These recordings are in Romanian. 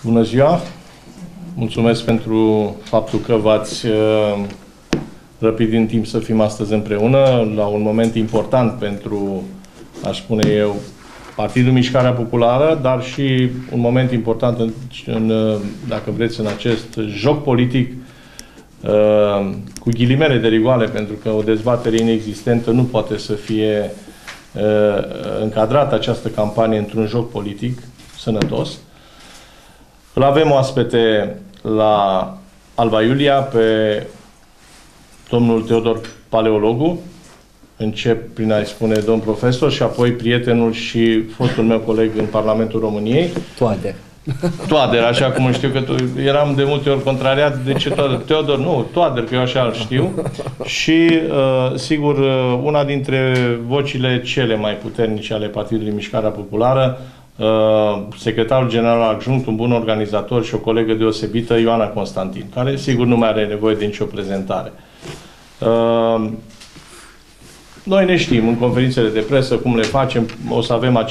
Bună ziua! Mulțumesc pentru faptul că v-ați răpit din timp să fim astăzi împreună la un moment important pentru, aș spune eu, Partidul Mișcarea Populară, dar și un moment important dacă vreți, în acest joc politic cu ghilimele de rigoare, pentru că o dezbatere inexistentă nu poate să fie încadrată această campanie într-un joc politic sănătos. Îl avem oaspete la Alba Iulia pe domnul Teodor Paleologu. Încep prin a-i spune domn profesor și apoi prietenul și fostul meu coleg în Parlamentul României. Toader. Toader, așa cum știu că eram de multe ori contrariat. De ce Toader? Teodor, nu, Toader, că eu așa îl știu. Și, sigur, una dintre vocile cele mai puternice ale Partidului Mișcarea Populară, secretarul general adjunct, un bun organizator și o colegă deosebită, Ioana Constantin, care, sigur, nu mai are nevoie de nicio prezentare. Noi ne știm în conferințele de presă cum le facem, o să avem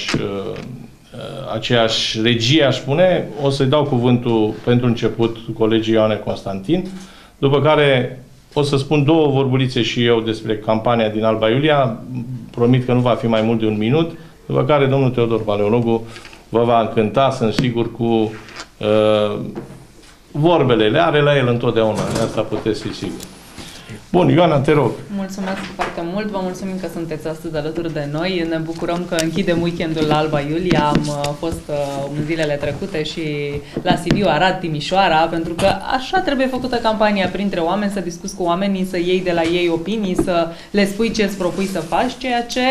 aceeași regie, aș spune. O să-i dau cuvântul pentru început colegii Ioane Constantin, după care o să spun două vorbulițe și eu despre campania din Alba Iulia. Promit că nu va fi mai mult de un minut, după care domnul Teodor Paleologu vă va încânta, sunt sigur, cu vorbele. Le are la el întotdeauna, de asta puteți fi sigur. Bun, Ioana, te rog. Mulțumesc foarte mult, vă mulțumim că sunteți astăzi alături de noi. Ne bucurăm că închidem weekendul la Alba Iulia. Am fost în zilele trecute și la Sibiu, Arad, Timișoara, pentru că așa trebuie făcută campania printre oameni, să discuți cu oamenii, să iei de la ei opinii, să le spui ce îți propui să faci, ceea ce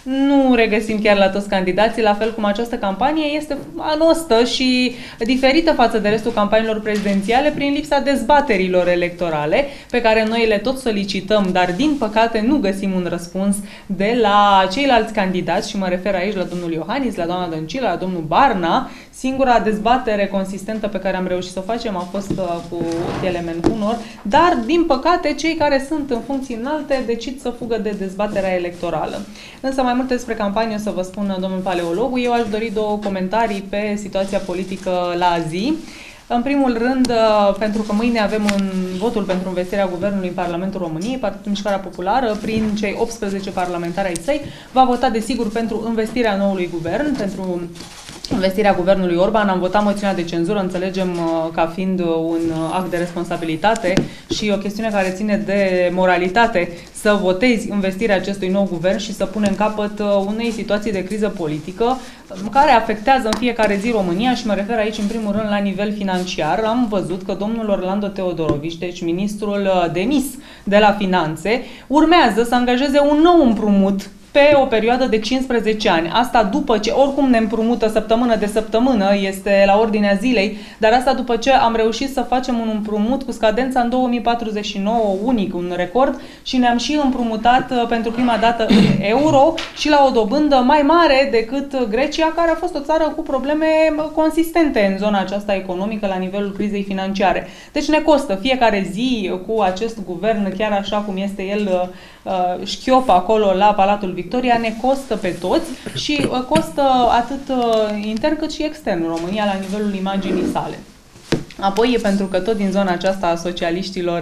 nu regăsim chiar la toți candidații, la fel cum această campanie este anostă și diferită față de restul campaniilor prezidențiale prin lipsa dezbaterilor electorale, pe care noi le tot solicităm, dar din păcate nu găsim un răspuns de la ceilalți candidați, și mă refer aici la domnul Iohannis, la doamna Dăncilă, la domnul Barna. Singura dezbatere consistentă pe care am reușit să o facem a fost cu Telemen Hunor, dar, din păcate, cei care sunt în funcții înalte decid să fugă de dezbaterea electorală. Însă mai multe despre campanie o să vă spun domnul Paleologu. Eu aș dori două comentarii pe situația politică la zi. În primul rând, pentru că mâine avem votul pentru investirea guvernului în Parlamentul României, Partidul Mișcarea Populară, prin cei 18 parlamentari ai săi, va vota desigur pentru investirea noului guvern, pentru investirea guvernului Orban. Am votat moțiunea de cenzură, înțelegem ca fiind un act de responsabilitate și o chestiune care ține de moralitate să votezi investirea acestui nou guvern și să punem capăt unei situații de criză politică care afectează în fiecare zi România, și mă refer aici în primul rând la nivel financiar. Am văzut că domnul Orlando Teodorovici, deci ministrul demis de la Finanțe, urmează să angajeze un nou împrumut pe o perioadă de 15 ani. Asta după ce, oricum ne împrumută săptămână de săptămână, este la ordinea zilei, dar asta după ce am reușit să facem un împrumut cu scadența în 2049, unic, un record, și ne-am și împrumutat pentru prima dată în euro și la o dobândă mai mare decât Grecia, care a fost o țară cu probleme consistente în zona aceasta economică la nivelul crizei financiare. Deci ne costă fiecare zi cu acest guvern, chiar așa cum este el șchiop acolo la Palatul Victoria, ne costă pe toți și costă atât intern cât și extern România la nivelul imaginii sale. Apoi, pentru că tot din zona aceasta a socialiștilor,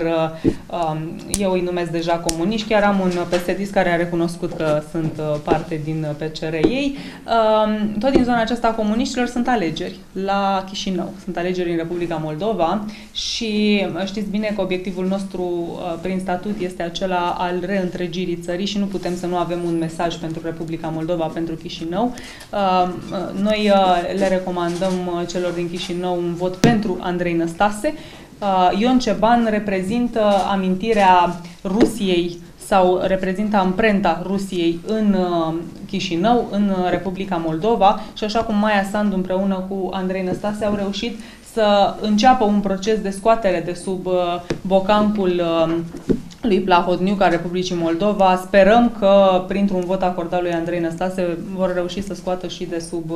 eu îi numesc deja comuniști, chiar am un PSD care a recunoscut că sunt parte din PCR ei, tot din zona aceasta a comuniștilor sunt alegeri la Chișinău, sunt alegeri în Republica Moldova și știți bine că obiectivul nostru prin statut este acela al reîntregirii țării și nu putem să nu avem un mesaj pentru Republica Moldova, pentru Chișinău. Noi le recomandăm celor din Chișinău un vot pentru Andrei Năstase. Ion Ceban reprezintă amintirea Rusiei sau reprezintă amprenta Rusiei în Chișinău, în Republica Moldova, și așa cum Maia Sandu împreună cu Andrei Năstase au reușit să înceapă un proces de scoatere de sub bocancul lui Plahotniuc al Republicii Moldova. Sperăm că printr-un vot acordat lui Andrei Năstase vor reuși să scoată și de sub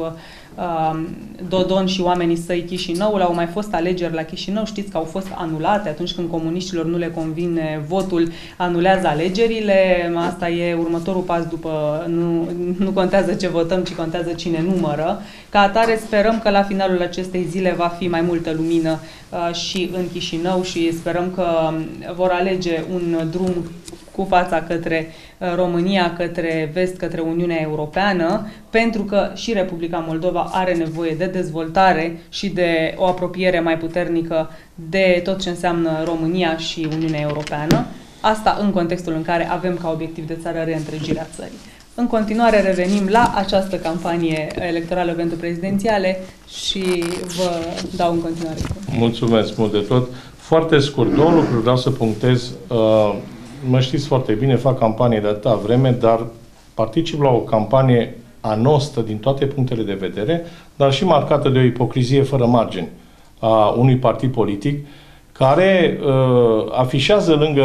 Dodon și oamenii săi Chișinăul. Au mai fost alegeri la Chișinău, știți că au fost anulate atunci când comuniștilor nu le convine votul, anulează alegerile. Asta e următorul pas după, nu contează ce votăm, ci contează cine numără. Ca atare sperăm că la finalul acestei zile va fi mai multă lumină și în Chișinău și sperăm că vor alege un drum cu fața către România, către vest, către Uniunea Europeană, pentru că și Republica Moldova are nevoie de dezvoltare și de o apropiere mai puternică de tot ce înseamnă România și Uniunea Europeană. Asta în contextul în care avem ca obiectiv de țară reîntregirea țării. În continuare revenim la această campanie electorală pentru prezidențiale și vă dau în continuare. Mulțumesc mult de tot. Foarte scurt, două lucruri vreau să punctez. Mă știți foarte bine, fac campanie de atâta vreme, dar particip la o campanie anostă din toate punctele de vedere, dar și marcată de o ipocrizie fără margini a unui partid politic care afișează lângă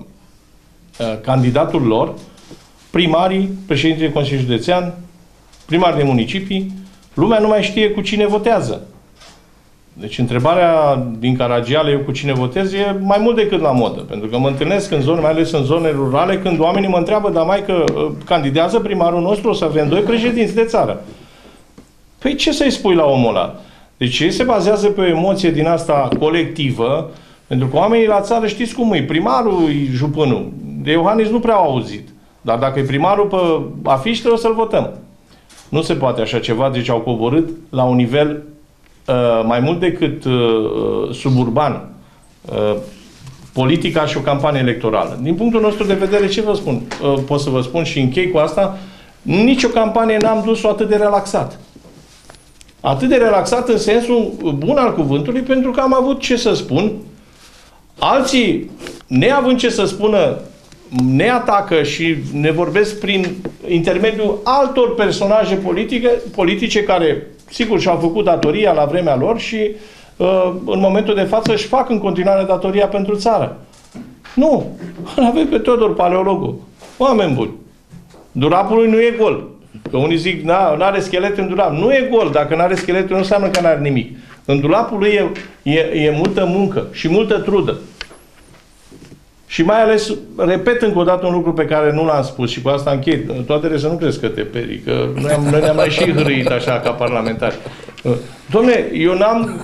candidatul lor primarii, președintele Consiliului Județean, primari de municipii. Lumea nu mai știe cu cine votează. Deci întrebarea din Caragiale, eu cu cine votez, e mai mult decât la modă. Pentru că mă întâlnesc în zone, mai ales în zone rurale, când oamenii mă întreabă, dar mai că candidează primarul nostru, o să avem 2 președinți de țară. Păi ce să-i spui la omul ăla? Deci se bazează pe o emoție din asta colectivă, pentru că oamenii la țară știți cum e. Primarul e jupânul. De Iohannis nu prea au auzit. Dar dacă e primarul pe afiș, trebuie să-l votăm. Nu se poate așa ceva, deci au coborât la un nivel mai mult decât suburban politica și o campanie electorală. Din punctul nostru de vedere, ce vă spun? Pot să vă spun și închei cu asta, nicio campanie n-am dus-o atât de relaxat. Atât de relaxat în sensul bun al cuvântului, pentru că am avut ce să spun. Alții, neavând ce să spună, ne atacă și ne vorbesc prin intermediul altor personaje politice care, sigur, și-au făcut datoria la vremea lor și în momentul de față își fac în continuare datoria pentru țară. Nu! Îl avem pe Teodor Paleologul. Oameni buni! Durapului nu e gol. Că unii zic, n-are schelet în dulap. Nu e gol. Dacă n-are schelet, nu înseamnă că n-are nimic. În dulapul lui e multă muncă și multă trudă. Și mai ales, repet încă o dată un lucru pe care nu l-am spus și cu asta închei. Toate să nu crezi că te peri, că noi ne-am mai și hârâit așa ca parlamentari. Dom'le, eu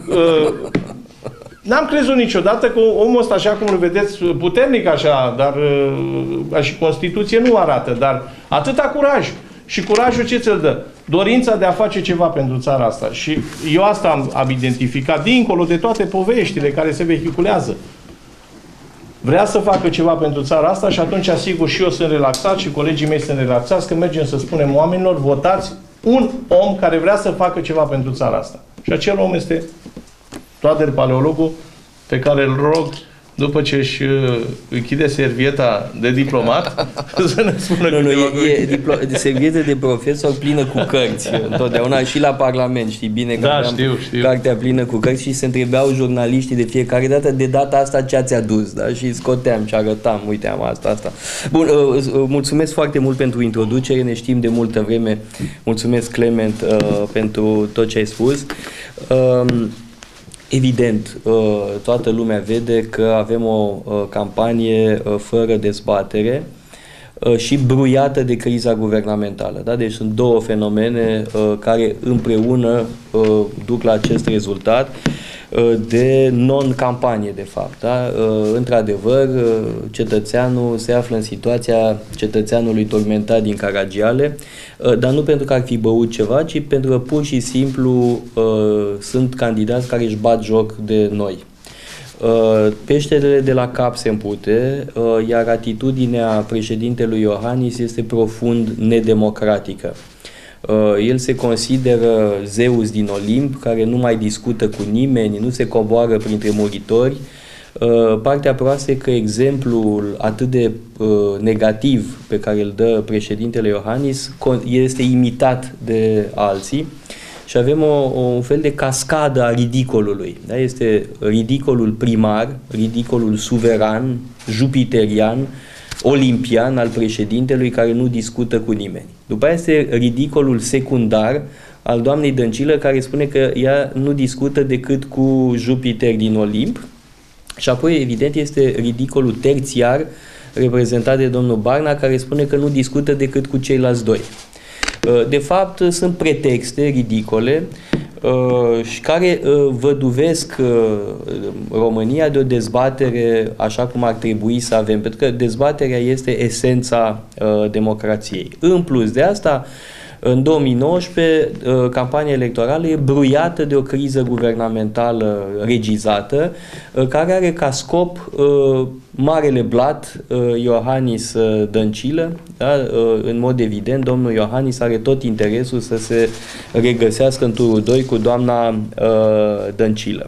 n-am crezut niciodată că omul ăsta, așa cum îl vedeți, puternic așa, dar și Constituție nu arată, dar atâta curaj. Și curajul ce ți-l dă? Dorința de a face ceva pentru țara asta. Și eu asta am identificat, dincolo de toate poveștile care se vehiculează. Vrea să facă ceva pentru țara asta și atunci, asigur, și eu sunt relaxat și colegii mei sunt relaxați când mergem să spunem oamenilor, votați un om care vrea să facă ceva pentru țara asta. Și acel om este Toader Paleologul, pe care îl rog, după ce își închide servieta de diplomat, să ne spună e servietă de profesor plină cu cărți, întotdeauna și la Parlament, știi bine că știu. Cartea plină cu cărți și se întrebeau jurnaliștii de fiecare dată, de data asta ce ați adus, da? Și scoteam și arătam, uite, am asta. Bun, mulțumesc foarte mult pentru introducere, ne știm de multă vreme, mulțumesc Clement pentru tot ce ai spus. Evident, toată lumea vede că avem o campanie fără dezbatere și bruiată de criza guvernamentală. Da? Deci sunt două fenomene care împreună duc la acest rezultat de non-campanie, de fapt. Da? Într-adevăr, cetățeanul se află în situația cetățeanului tormentat din Caragiale, dar nu pentru că ar fi băut ceva, ci pentru că pur și simplu sunt candidați care își bat joc de noi. Peștele de la cap se împute, iar atitudinea președintelui Iohannis este profund nedemocratică. El se consideră Zeus din Olimp, care nu mai discută cu nimeni, nu se coboară printre muritori. Partea proastă e că exemplul atât de negativ pe care îl dă președintele Iohannis este imitat de alții și avem un fel de cascadă a ridicolului. Da? Este ridicolul primar, ridicolul suveran, jupiterian, olimpian al președintelui care nu discută cu nimeni. După aia este ridicolul secundar al doamnei Dăncilă, care spune că ea nu discută decât cu Jupiter din Olimp. Și apoi, evident, este ridicolul terțiar reprezentat de domnul Barna, care spune că nu discută decât cu ceilalți doi. De fapt, sunt pretexte ridicole și care văduvesc România de o dezbatere așa cum ar trebui să avem, pentru că dezbaterea este esența democrației. În plus de asta, în 2019, campania electorală e bruiată de o criză guvernamentală regizată, care are ca scop marele blat Iohannis Dăncilă. Da? În mod evident, domnul Iohannis are tot interesul să se regăsească în turul 2 cu doamna Dăncilă.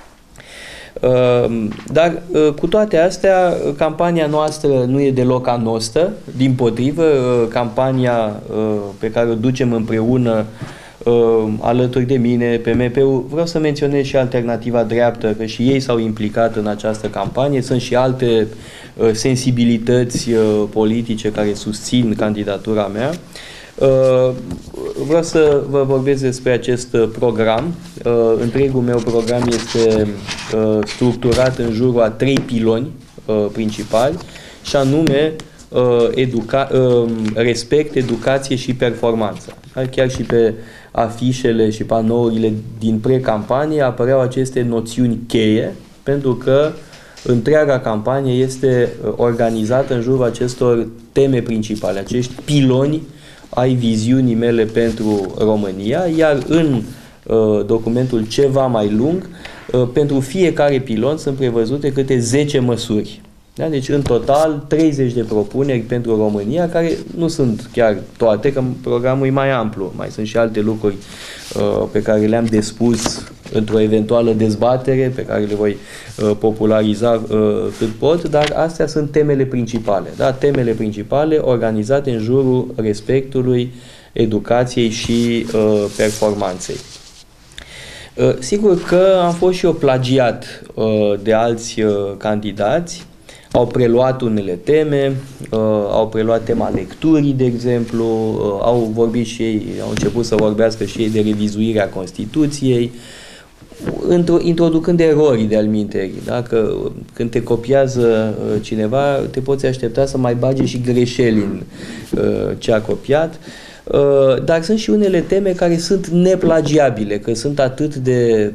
Dar cu toate astea, campania noastră nu e deloc anostă, dimpotrivă, campania pe care o ducem împreună alături de mine, PMP-ul, vreau să menționez și Alternativa Dreaptă, că și ei s-au implicat în această campanie, sunt și alte sensibilități politice care susțin candidatura mea. Vreau să vă vorbesc despre acest program. Întregul meu program este structurat în jurul a 3 piloni principali, și anume respect, educație și performanță. Chiar și pe afișele și panourile din pre-campanie apăreau aceste noțiuni cheie, pentru că întreaga campanie este organizată în jurul acestor teme principale, acești piloni ai viziunii mele pentru România, iar în documentul ceva mai lung, pentru fiecare pilon sunt prevăzute câte 10 măsuri. Da? Deci, în total, 30 de propuneri pentru România, care nu sunt chiar toate, că programul e mai amplu. Mai sunt și alte lucruri pe care le-am de spus într-o eventuală dezbatere, pe care le voi populariza cât pot, dar astea sunt temele principale. Da? Temele principale organizate în jurul respectului, educației și performanței. Sigur că am fost și eu plagiat de alți candidați. Au preluat unele teme, au preluat tema lecturii, de exemplu, au vorbit și ei, au început să vorbească și ei de revizuirea Constituției, introducând erori de alminteri. Dacă când te copiază cineva, te poți aștepta să mai bage și greșeli în ce a copiat. Dar sunt și unele teme care sunt neplagiabile, că sunt atât de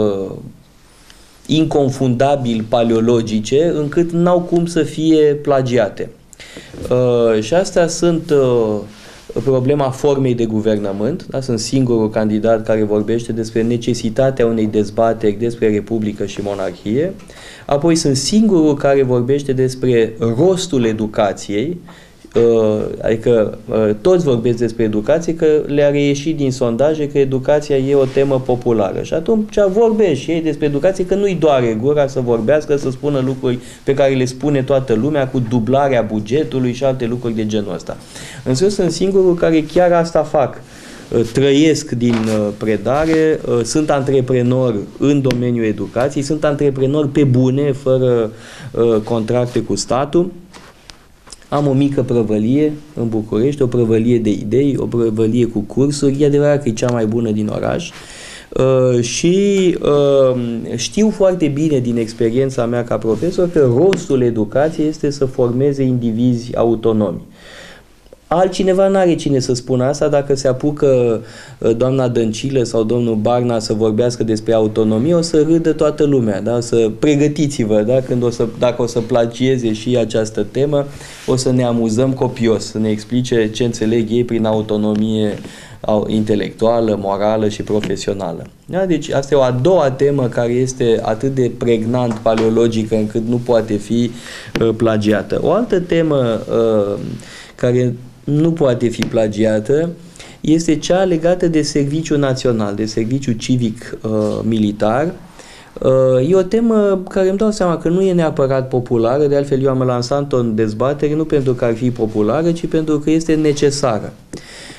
inconfundabil paleologice, încât n-au cum să fie plagiate. Și astea sunt problema formei de guvernământ. Da? Sunt singurul candidat care vorbește despre necesitatea unei dezbateri despre Republică și monarhie. Apoi sunt singurul care vorbește despre rostul educației, adică toți vorbesc despre educație, că le-a reieșit din sondaje că educația e o temă populară. Și atunci vorbesc și ei despre educație, că nu-i doare gura să vorbească, să spună lucruri pe care le spune toată lumea, cu dublarea bugetului și alte lucruri de genul ăsta. Însă eu sunt singurul care chiar asta fac. Trăiesc din predare, sunt antreprenor în domeniul educației, sunt antreprenor pe bune, fără contracte cu statul. Am o mică prăvălie în București, o prăvălie de idei, o prăvălie cu cursuri, e adevărat că e cea mai bună din oraș și știu foarte bine din experiența mea ca profesor că rostul educației este să formeze indivizi autonomi. Altcineva n-are cine să spună asta. Dacă se apucă doamna Dăncilă sau domnul Barna să vorbească despre autonomie, o să râdă toată lumea. Da? Să pregătiți-vă, da? Dacă o să plagieze și această temă, o să ne amuzăm copios, să ne explice ce înțeleg ei prin autonomie intelectuală, morală și profesională. Da? Deci asta e o a doua temă care este atât de pregnant paleologică încât nu poate fi plagiată. O altă temă care nu poate fi plagiată este cea legată de serviciul național, de serviciul civic militar. E o temă care îmi dau seama că nu e neapărat populară, de altfel eu am lansat-o în dezbatere nu pentru că ar fi populară, ci pentru că este necesară.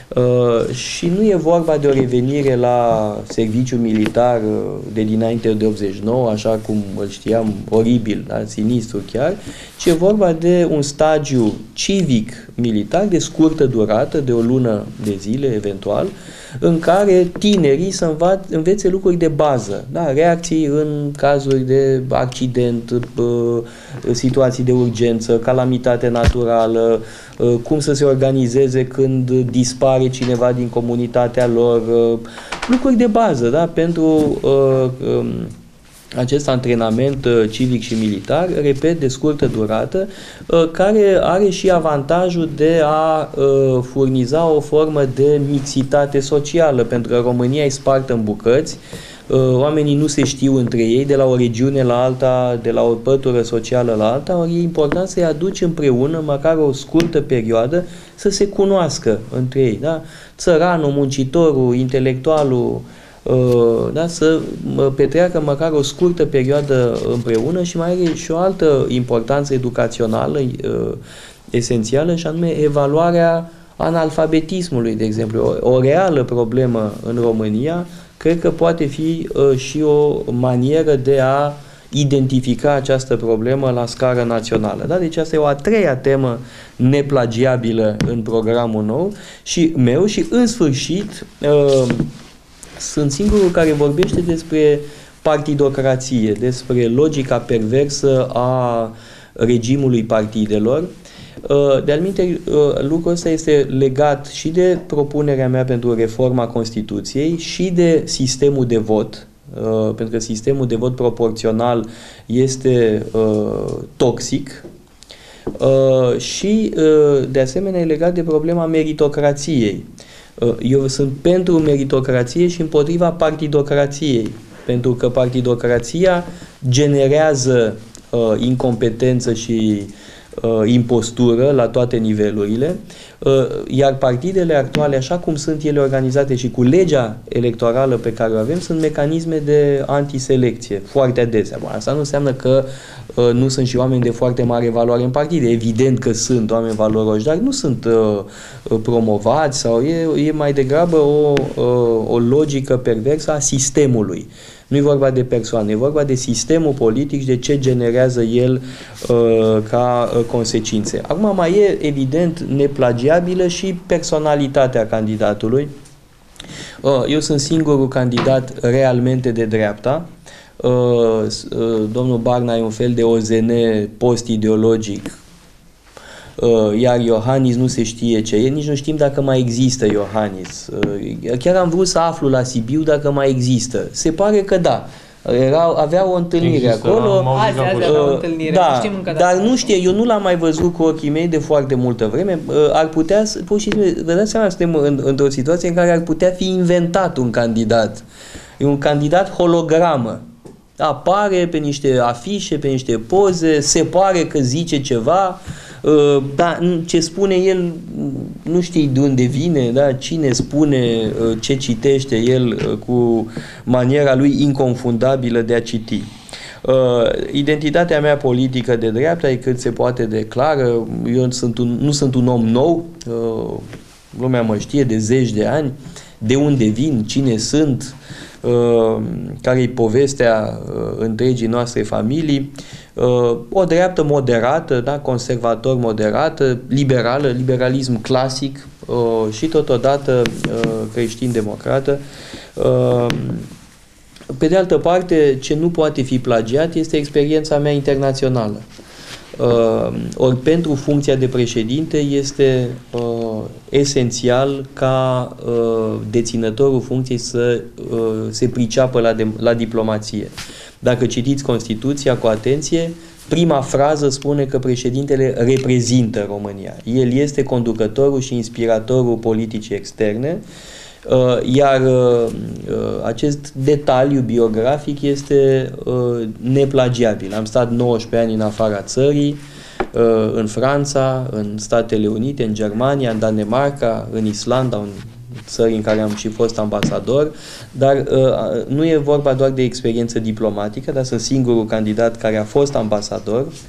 Și nu e vorba de o revenire la serviciul militar de dinainte de 89, așa cum îl știam, oribil, da, sinistru chiar, ci e vorba de un stagiu civic-militar de scurtă durată, de o lună de zile eventual, în care tinerii să învețe lucruri de bază, da, reacții în cazuri de accident, situații de urgență, calamitate naturală, cum să se organizeze când dispare cineva din comunitatea lor, lucruri de bază, da, pentru acest antrenament civic și militar, repet, de scurtă durată, care are și avantajul de a furniza o formă de mixitate socială, pentru că România e spartă în bucăți, oamenii nu se știu între ei, de la o regiune la alta, de la o pătură socială la alta, ori e important să-i aduci împreună, măcar o scurtă perioadă, să se cunoască între ei. Da? Țăranul, muncitorul, intelectualul, da, să petreacă măcar o scurtă perioadă împreună și mai are și o altă importanță educațională esențială, și anume evaluarea analfabetismului, de exemplu. O reală problemă în România, cred că poate fi și o manieră de a identifica această problemă la scară națională. Da? Deci asta e o a treia temă neplagiabilă în programul nou și meu și, în sfârșit, sunt singurul care vorbește despre partidocrație, despre logica perversă a regimului partidelor. De-al minte, lucrul ăsta este legat și de propunerea mea pentru reforma Constituției și de sistemul de vot, pentru că sistemul de vot proporțional este toxic, și de asemenea e legat de problema meritocrației. Eu sunt pentru meritocrație și împotriva partidocrației, pentru că partidocrația generează incompetență și impostură la toate nivelurile, iar partidele actuale, așa cum sunt ele organizate și cu legea electorală pe care o avem, sunt mecanisme de antiselecție, foarte adesea. Bun, asta nu înseamnă că nu sunt și oameni de foarte mare valoare în partide. Evident că sunt oameni valoroși, dar nu sunt promovați, sau e mai degrabă o logică perversă a sistemului. Nu e vorba de persoane, e vorba de sistemul politic și de ce generează el ca consecințe. Acum mai e, evident, neplagiabilă și personalitatea candidatului. Eu sunt singurul candidat realmente de dreapta. Domnul Barna e un fel de OZN post-ideologic, iar Iohannis nu se știe ce e, nici nu știm dacă mai există Iohannis. Chiar am vrut să aflu la Sibiu dacă mai există. Se pare că da. Avea o întâlnire acolo. Azi avea o întâlnire. Da, dar nu știu, eu nu l-am mai văzut cu ochii mei de foarte multă vreme. Ar putea, pur și simplu, vă dați seama, suntem într-o situație în care ar putea fi inventat un candidat. E un candidat hologramă. Apare pe niște afișe, pe niște poze, se pare că zice ceva, dar ce spune el nu știi de unde vine, da? Cine spune ce citește el cu maniera lui inconfundabilă de a citi. Identitatea mea politică de dreapta e cât se poate de clară. Eu nu sunt un om nou, lumea mă știe de zeci de ani, de unde vin, cine sunt, care-i povestea întregii noastre familii, o dreaptă moderată, da, conservator moderată, liberală, liberalism clasic și totodată creștin-democrată. Pe de altă parte, ce nu poate fi plagiat este experiența mea internațională. Ori pentru funcția de președinte este esențial ca deținătorul funcției să se priceapă la diplomație. Dacă citiți Constituția cu atenție, prima frază spune că președintele reprezintă România. El este conducătorul și inspiratorul politicii externe, iar acest detaliu biografic este neplagiabil. Am stat 19 ani în afara țării, în Franța, în Statele Unite, în Germania, în Danemarca, în Islanda, în țări în care am și fost ambasador, dar nu e vorba doar de experiență diplomatică, dar sunt singurul candidat care a fost ambasador.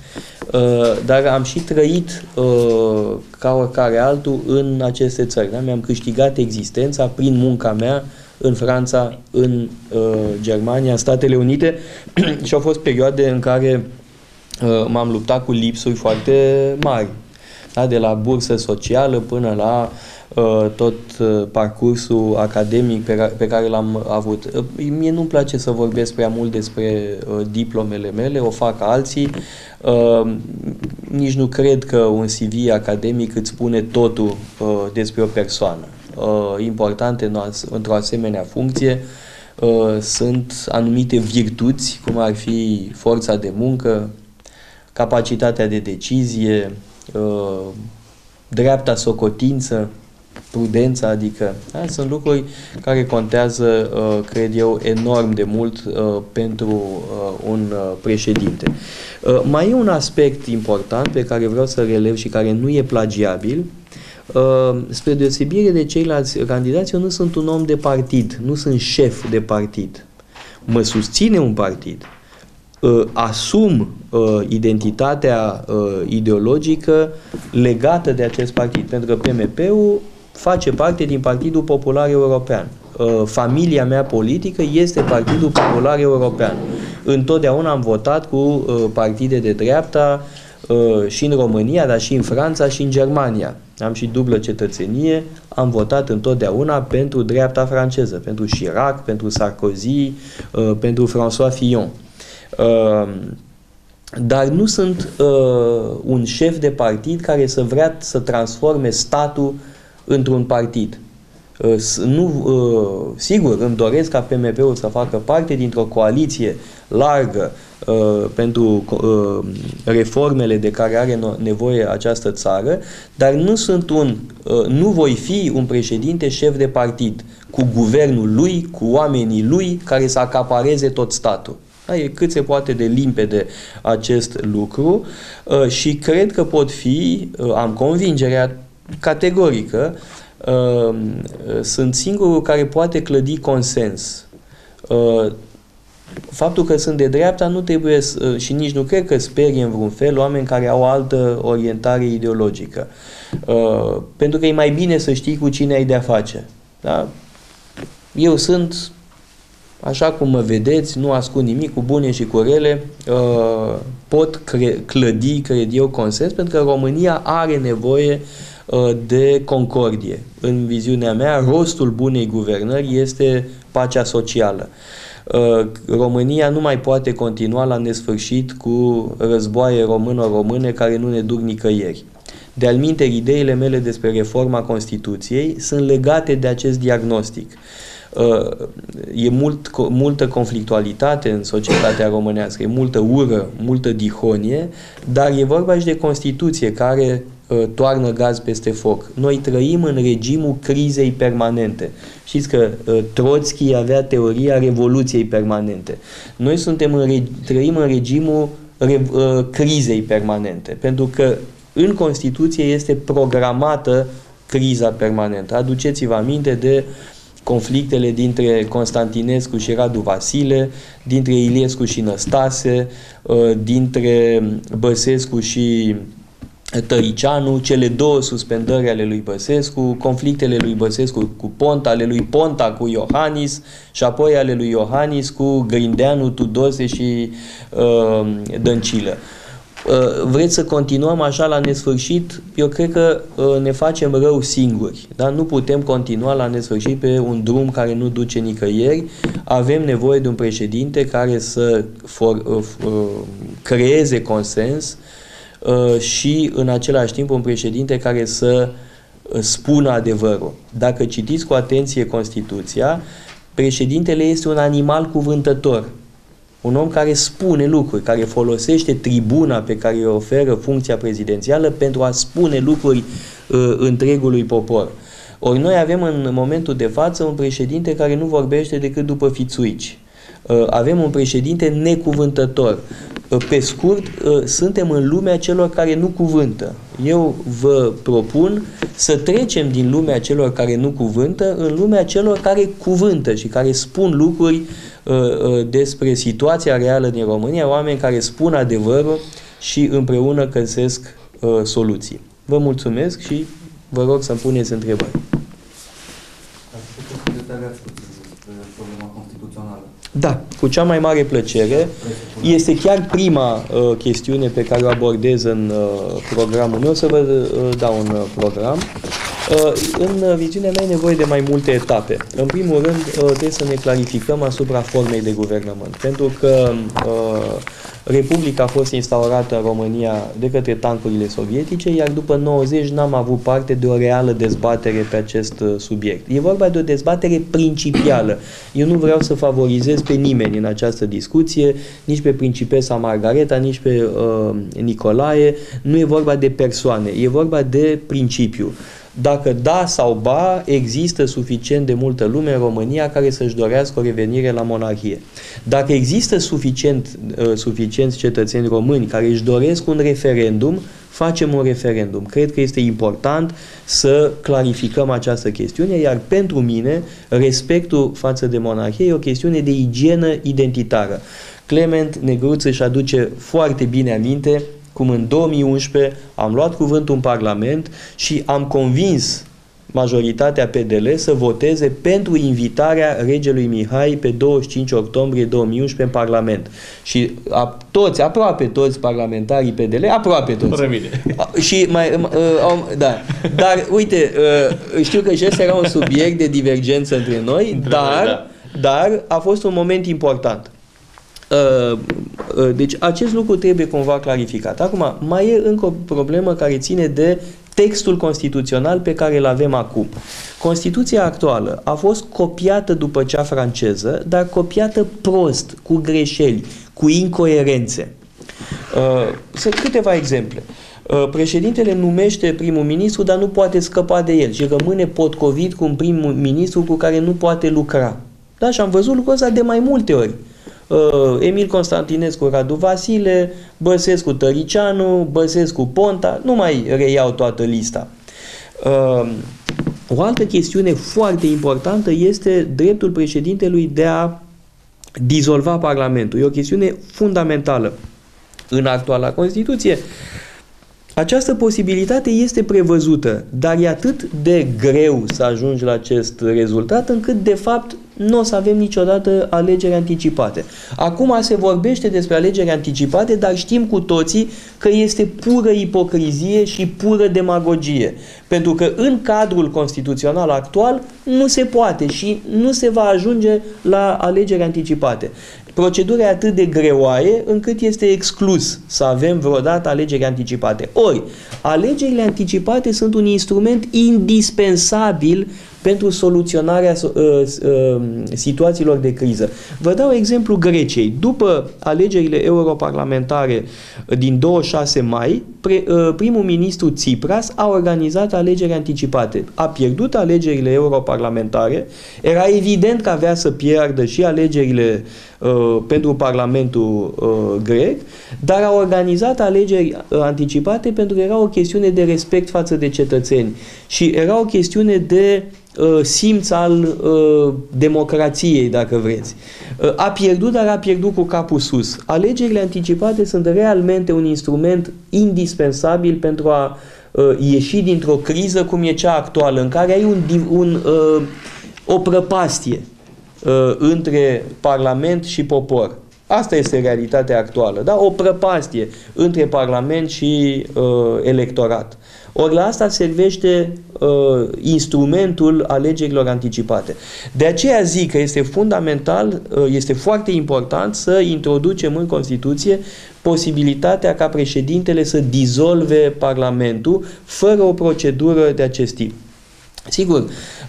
dar am și trăit ca oricare altul în aceste țări. Da? Mi-am câștigat existența prin munca mea în Franța, în Germania, în Statele Unite și au fost perioade în care m-am luptat cu lipsuri foarte mari. Da? De la bursă socială până la tot parcursul academic pe care l-am avut. Mie nu-mi place să vorbesc prea mult despre diplomele mele, o fac alții. Nici nu cred că un CV academic îți spune totul despre o persoană. Importante într-o asemenea funcție sunt anumite virtuți, cum ar fi forța de muncă, capacitatea de decizie, dreapta socotință, prudența, adică sunt lucruri care contează, cred eu, enorm de mult pentru un președinte. Mai e un aspect important pe care vreau să relev și care nu e plagiabil. Spre deosebire de ceilalți candidați, eu nu sunt un om de partid, nu sunt șef de partid. Mă susține un partid. Asum identitatea ideologică legată de acest partid, pentru că PMP-ul face parte din Partidul Popular European. Familia mea politică este Partidul Popular European. Întotdeauna am votat cu partide de dreapta și în România, dar și în Franța și în Germania. Am și dublă cetățenie, am votat întotdeauna pentru dreapta franceză, pentru Chirac, pentru Sarkozy, pentru François Fillon. Dar nu sunt un șef de partid care să vrea să transforme statul într-un partid. Sigur, îmi doresc ca PMP-ul să facă parte dintr-o coaliție largă pentru reformele de care are nevoie această țară, dar nu voi fi un președinte șef de partid cu guvernul lui, cu oamenii lui care să acapareze tot statul. Da, e cât se poate de limpede acest lucru și cred că pot fi, am convingerea categorică, sunt singurul care poate clădi consens. Faptul că sunt de dreapta nu trebuie și nici nu cred că sperie în vreun fel oameni care au o altă orientare ideologică. Pentru că e mai bine să știi cu cine ai de-a face. Da? Eu sunt, așa cum mă vedeți, nu ascund nimic, cu bune și cu rele, pot clădi, cred eu, consens, pentru că România are nevoie de concordie. În viziunea mea, rostul bunei guvernări este pacea socială. România nu mai poate continua la nesfârșit cu războaie româno-române care nu ne duc nicăieri. De alminteri, ideile mele despre reforma Constituției sunt legate de acest diagnostic. E multă conflictualitate în societatea românească, e multă ură, multă dihonie, dar e vorba și de Constituție care toarnă gaz peste foc. Noi trăim în regimul crizei permanente. Știți că Trotsky avea teoria revoluției permanente. Noi trăim în regimul crizei permanente, pentru că în Constituție este programată criza permanentă. Aduceți-vă aminte de conflictele dintre Constantinescu și Radu Vasile, dintre Iliescu și Năstase, dintre Băsescu și Tăricianu, cele două suspendări ale lui Băsescu, conflictele lui Băsescu cu Ponta, ale lui Ponta cu Iohannis și apoi ale lui Iohannis cu Grindeanu, Tudose și Dăncilă. Vreți să continuăm așa la nesfârșit? Eu cred că ne facem rău singuri. Da? Nu putem continua la nesfârșit pe un drum care nu duce nicăieri. Avem nevoie de un președinte care să creeze consens și în același timp un președinte care să spună adevărul. Dacă citiți cu atenție Constituția, președintele este un animal cuvântător. Un om care spune lucruri, care folosește tribuna pe care o oferă funcția prezidențială pentru a spune lucruri întregului popor. Ori noi avem în momentul de față un președinte care nu vorbește decât după fițuici. Avem un președinte necuvântător. Pe scurt, suntem în lumea celor care nu cuvântă. Eu vă propun să trecem din lumea celor care nu cuvântă în lumea celor care cuvântă și care spun lucruri despre situația reală din România, oameni care spun adevărul și împreună găsesc soluții. Vă mulțumesc și vă rog să-mi puneți întrebări. Da, cu cea mai mare plăcere. Este chiar prima chestiune pe care o abordez în programul meu. Să vă dau un program. În viziunea mea e nevoie de mai multe etape. În primul rând, trebuie să ne clarificăm asupra formei de guvernământ. Pentru că Republica a fost instaurată în România de către tancurile sovietice, iar după 90 n-am avut parte de o reală dezbatere pe acest subiect. E vorba de o dezbatere principială. Eu nu vreau să favorizez pe nimeni în această discuție, nici pe principesa Margareta, nici pe Nicolae. Nu e vorba de persoane, e vorba de principiu. Dacă da sau ba, există suficient de multă lume în România care să-și dorească o revenire la monarhie. Dacă există suficienți cetățeni români care își doresc un referendum, facem un referendum. Cred că este important să clarificăm această chestiune, iar pentru mine, respectul față de monarhie e o chestiune de igienă identitară. Clement Negruț își aduce foarte bine aminte cum în 2011 am luat cuvântul în Parlament și am convins majoritatea PDL să voteze pentru invitarea regelui Mihai pe 25 octombrie 2011 în Parlament. Și aproape toți parlamentarii PDL, aproape toți. Și da. Dar, uite, știu că acesta era un subiect de divergență între noi, dar a fost un moment important. Deci acest lucru trebuie cumva clarificat. Acum, mai e încă o problemă care ține de textul constituțional pe care îl avem acum. Constituția actuală a fost copiată după cea franceză, dar copiată prost, cu greșeli, cu incoerențe. Sunt câteva exemple. Președintele numește primul ministru, dar nu poate scăpa de el și rămâne potcovit cu un prim ministru cu care nu poate lucra. Da? Și am văzut lucrul ăsta de mai multe ori. Emil Constantinescu, Radu Vasile, Băsescu, Tăricianu, Băsescu, Ponta, nu mai reiau toată lista. O altă chestiune foarte importantă este dreptul președintelui de a dizolva Parlamentul. E o chestiune fundamentală. În actuala Constituție, această posibilitate este prevăzută, dar e atât de greu să ajungi la acest rezultat, încât, de fapt, nu o să avem niciodată alegeri anticipate. Acum se vorbește despre alegeri anticipate, dar știm cu toții că este pură ipocrizie și pură demagogie. Pentru că în cadrul constituțional actual nu se poate și nu se va ajunge la alegeri anticipate. Procedura e atât de greoaie încât este exclus să avem vreodată alegeri anticipate. Ori, alegerile anticipate sunt un instrument indispensabil pentru soluționarea situațiilor de criză. Vă dau exemplu Greciei. După alegerile europarlamentare din 26 mai, primul ministru Tsipras a organizat alegeri anticipate. A pierdut alegerile europarlamentare, era evident că avea să piardă și alegerile pentru Parlamentul grec, dar a organizat alegeri anticipate pentru că era o chestiune de respect față de cetățeni și era o chestiune de simț al democrației, dacă vreți. A pierdut, dar a pierdut cu capul sus. Alegerile anticipate sunt realmente un instrument indispensabil pentru a ieși dintr-o criză cum e cea actuală, în care ai o prăpastie între Parlament și popor. Asta este realitatea actuală, da? O prăpastie între Parlament și electorat. Ori la asta servește instrumentul alegerilor anticipate. De aceea zic că este fundamental, este foarte important să introducem în Constituție posibilitatea ca președintele să dizolve Parlamentul fără o procedură de acest tip. Sigur,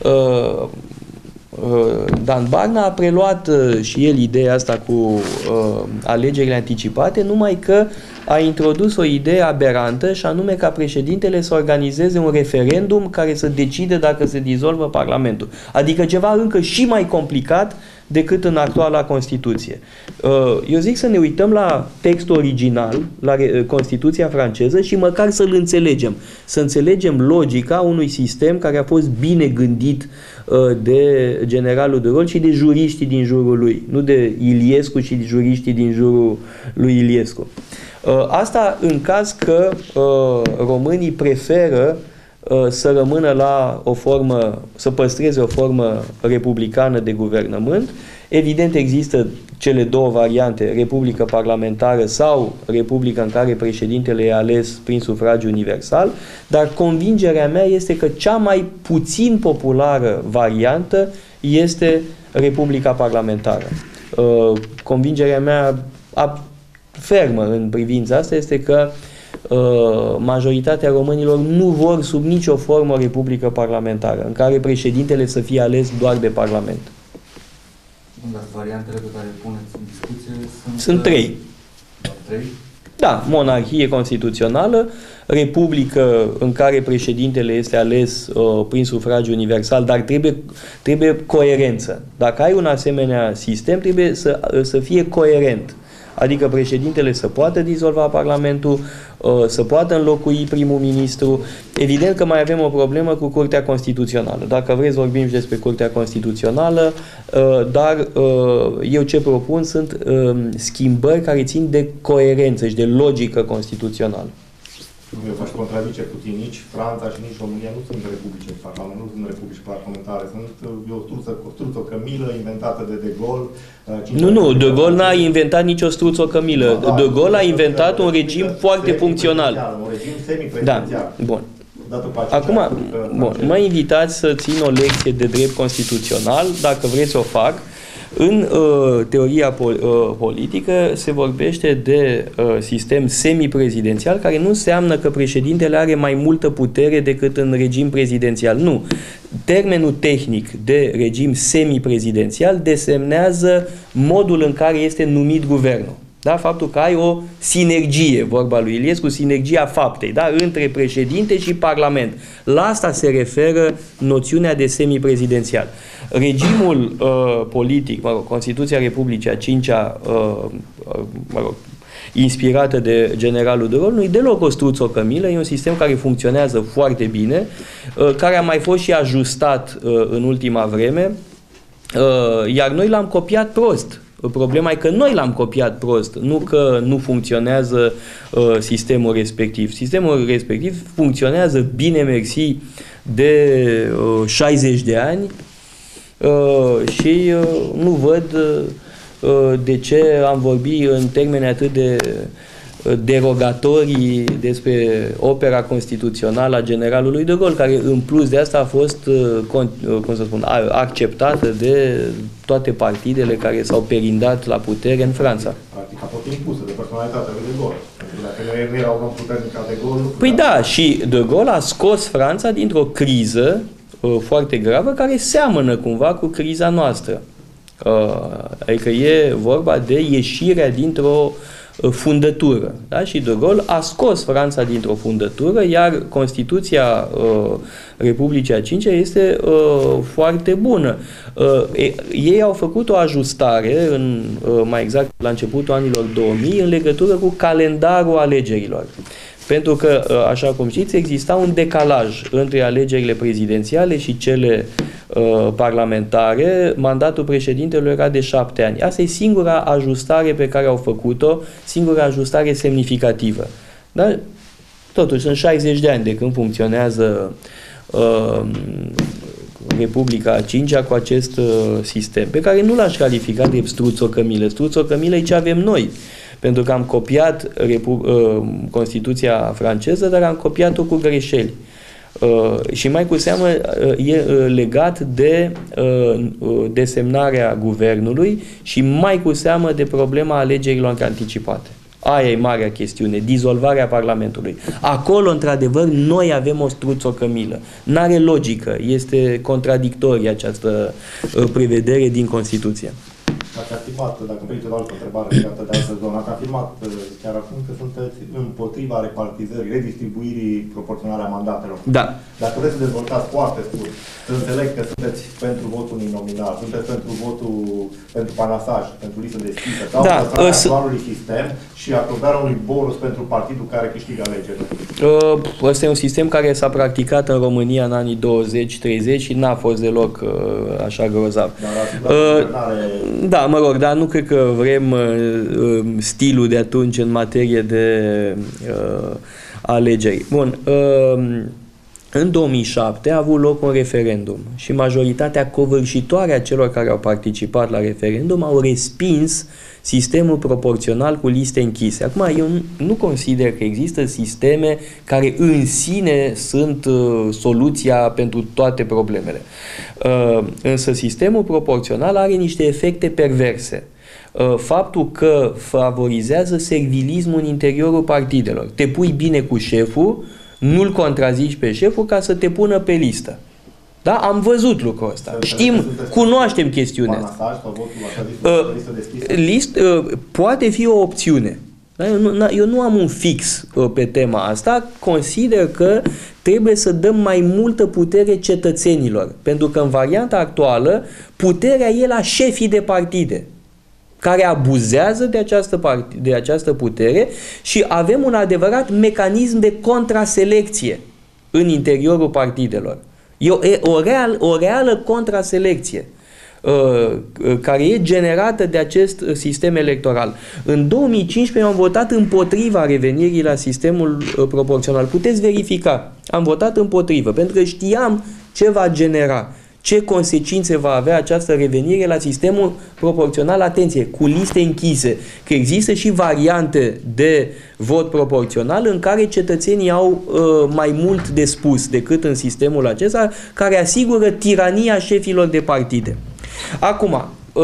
Dan Barna a preluat și el ideea asta cu alegerile anticipate, numai că a introdus o idee aberantă și anume ca președintele să organizeze un referendum care să decide dacă se dizolvă Parlamentul. Adică ceva încă și mai complicat decât în actuala Constituție. Eu zic să ne uităm la textul original, la Constituția franceză și măcar să-l înțelegem. Să înțelegem logica unui sistem care a fost bine gândit de generalul de Gaulle și de juriștii din jurul lui. Nu de Iliescu și de juriștii din jurul lui Iliescu. Asta în caz că românii preferă să rămână la o formă, să păstreze o formă republicană de guvernământ. Evident există cele două variante, republică parlamentară sau republică în care președintele e ales prin sufragiu universal, dar convingerea mea este că cea mai puțin populară variantă este republica parlamentară. Convingerea mea fermă în privința asta este că majoritatea românilor nu vor sub nicio formă o republică parlamentară, în care președintele să fie ales doar de Parlament. Dar variantele pe care le puneți în discuție sunt trei. Da, monarhie constituțională, republică în care președintele este ales prin sufragiu universal, dar trebuie coerență. Dacă ai un asemenea sistem, trebuie să fie coerent. Adică președintele să poată dizolva Parlamentul, să poată înlocui primul ministru. Evident că mai avem o problemă cu Curtea Constituțională. Dacă vreți, vorbim și despre Curtea Constituțională, dar eu ce propun sunt schimbări care țin de coerență și de logică constituțională. Nu faci contradice cu tine, nici Franța și nici România nu sunt republice parlamentare, nu sunt republici parlamentare, sunt o struță cămilă inventată de Gaulle. Nu, De Gaulle n-a inventat nicio struță cămilă. De Gaulle a inventat un regim foarte funcțional. Un regim semiprezidențial. Da, bun. Acum, mă invitați să țin o lecție de drept constituțional, dacă vreți o fac. În teoria politică se vorbește de sistem semiprezidențial, care nu înseamnă că președintele are mai multă putere decât în regim prezidențial. Nu. Termenul tehnic de regim semiprezidențial desemnează modul în care este numit guvernul. Da? Faptul că ai o sinergie, vorba lui Iliescu, sinergia faptei, da? Între președinte și Parlament. La asta se referă noțiunea de semiprezidențial. Regimul politic, Constituția Republicii a cincea, inspirată de generalul de Gaulle, nu e deloc o struțocămilă, e un sistem care funcționează foarte bine, care a mai fost și ajustat în ultima vreme, iar noi l-am copiat prost. Problema e că noi l-am copiat prost, nu că nu funcționează sistemul respectiv. Sistemul respectiv funcționează bine mersi de 60 de ani și nu văd de ce am vorbit în termeni atât de derogatorii despre opera constituțională a generalului de Gaulle, care în plus de asta a fost, cum să spun, acceptată de toate partidele care s-au perindat la putere în Franța. Practic a fost impusă de personalitatea lui de Gaulle. Pentru că dacă nu era un om puternic ca de Gaulle... Păi da, și de Gaulle a scos Franța dintr-o criză foarte gravă care seamănă cumva cu criza noastră. Adică e vorba de ieșirea dintr-o fundătură. Da? Și de Gaulle a scos Franța dintr-o fundătură, iar Constituția Republicii a cincea este foarte bună. Ei au făcut o ajustare, mai exact la începutul anilor 2000, în legătură cu calendarul alegerilor. Pentru că, așa cum știți, exista un decalaj între alegerile prezidențiale și cele parlamentare. Mandatul președintelui era de 7 ani. Asta e singura ajustare pe care au făcut-o, singura ajustare semnificativă. Dar, totuși, sunt 60 de ani de când funcționează Republica a cincea cu acest sistem, pe care nu l-aș califica de struțocămilă. Struțocămilă e ce avem noi. Pentru că am copiat Constituția franceză, dar am copiat-o cu greșeli. Și mai cu seamă e legat de desemnarea guvernului și mai cu seamă de problema alegerilor anticipate. Aia e marea chestiune, dizolvarea Parlamentului. Acolo, într-adevăr, noi avem o struțocămilă. N-are logică, este contradictorie această prevedere din Constituție. Dar ați afirmat, dacă îmi permite o altă întrebare legată de altă zonă, ați afirmat chiar acum că sunteți împotriva repartizării, redistribuirii proporționale a mandatelor. Da. Dacă vreți să dezvoltați foarte scurt, să înțeleg că sunteți pentru votul uninominal, sunteți pentru votul, pentru panasaj, pentru listă deschisă, sau actualului sistem și acordarea unui bonus pentru partidul care câștigă alegerile. Ăsta e un sistem care s-a practicat în România în anii 20-30 și n-a fost deloc așa grozav. Da, mă rog, dar nu cred că vrem stilul de atunci în materie de alegeri. Bun, în 2007 a avut loc un referendum și majoritatea covârșitoare a celor care au participat la referendum au respins sistemul proporțional cu liste închise. Acum, eu nu consider că există sisteme care în sine sunt soluția pentru toate problemele. Însă sistemul proporțional are niște efecte perverse. Faptul că favorizează servilismul în interiorul partidelor. Te pui bine cu șeful, nu-l contrazici pe șeful ca să te pună pe listă. Da? Am văzut lucrul ăsta. Știm, cunoaștem chestiunea asta. Poate fi o opțiune. Da? Eu nu am un fix pe tema asta. Consider că trebuie să dăm mai multă putere cetățenilor. Pentru că în varianta actuală, puterea e la șefii de partide, care abuzează de această putere și avem un adevărat mecanism de contraselecție în interiorul partidelor. E o reală contraselecție care e generată de acest sistem electoral. În 2015 am votat împotriva revenirii la sistemul proporțional. Puteți verifica. Am votat împotrivă, pentru că știam ce va genera, ce consecințe va avea această revenire la sistemul proporțional, atenție, cu liste închise, că există și variante de vot proporțional în care cetățenii au mai mult de spus decât în sistemul acesta, care asigură tirania șefilor de partide. Acum,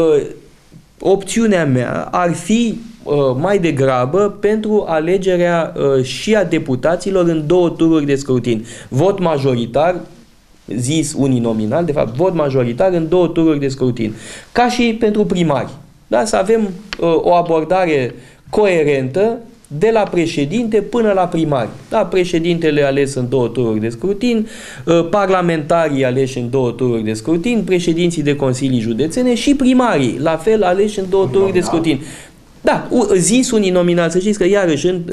opțiunea mea ar fi mai degrabă pentru alegerea și a deputaților în 2 tururi de scrutin. Vot majoritar, zis uninominal, de fapt vot majoritar în 2 tururi de scrutin. Ca și pentru primari. Da? Să avem o abordare coerentă de la președinte până la primari. Da? Președintele ales în 2 tururi de scrutin, parlamentarii aleși în 2 tururi de scrutin, președinții de consilii județene și primarii, la fel aleși în 2 tururi de scrutin. Da, zis uninominal, să știți că iarăși în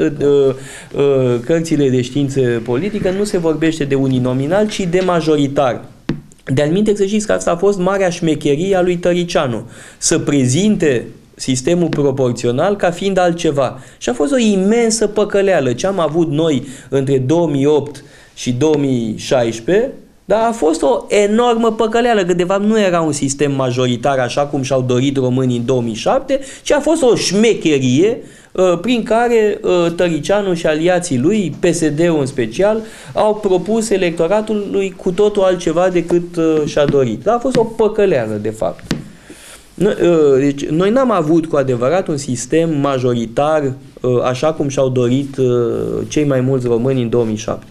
cărțile de știință politică nu se vorbește de uninominal, ci de majoritar. De alminte, să știți că asta a fost marea șmecherie a lui Tăricianu, să prezinte sistemul proporțional ca fiind altceva. Și a fost o imensă păcăleală. Ce am avut noi între 2008 și 2016, dar a fost o enormă păcăleală, că de fapt nu era un sistem majoritar așa cum și-au dorit românii în 2007, ci a fost o șmecherie prin care Tăricianu și aliații lui, PSD-ul în special, au propus electoratului cu totul altceva decât și-a dorit. Dar a fost o păcăleală, de fapt. Deci, noi n-am avut cu adevărat un sistem majoritar așa cum și-au dorit cei mai mulți români în 2007.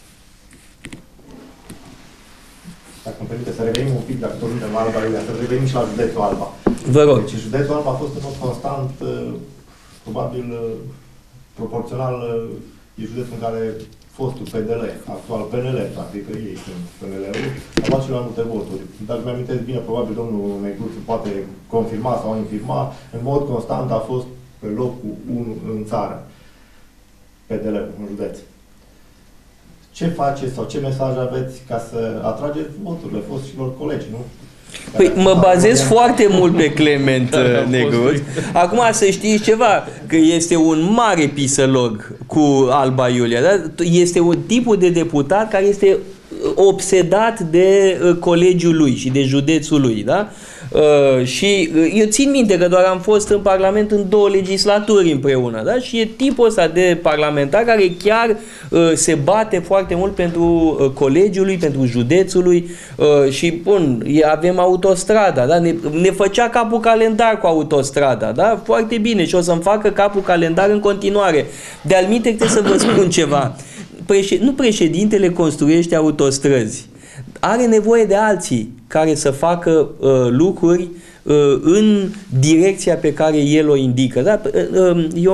Dacă îmi permite să revenim un pic, dacă tot suntem la Alba Iulia, să revenim și la județul Alba. Vă rog. Deci județul Alba a fost în mod constant, probabil proporțional, e județul în care fostul PDL, actual PNL, practic că ei sunt PNL-ul, a luat și la multe voturi. Dacă mi-amintesc bine, probabil domnul Negruțu poate confirma sau infirma, în mod constant a fost pe locul 1 în țară, PDL-ul, în județ. Ce faceți sau ce mesaj aveți ca să atrageți voturile foștilor colegi, nu? Păi mă bazez foarte mult pe Clement Negruț. Acum să știți ceva, că este un mare pisălog cu Alba Iulia. Da? Este un tipul de deputat care este obsedat de colegiul lui și de județul lui. Da? Și eu țin minte că doar am fost în Parlament în 2 legislaturi împreună, da? Și e tipul ăsta de parlamentar care chiar se bate foarte mult pentru colegiul lui, pentru județul lui și bun, avem autostrada, da? Ne făcea capul calendar cu autostrada, da? Foarte bine și o să-mi facă capul calendar în continuare. De alminte trebuie să vă spun ceva. Nu președintele construiește autostrăzi. Are nevoie de alții care să facă lucruri în direcția pe care el o indică. Da? E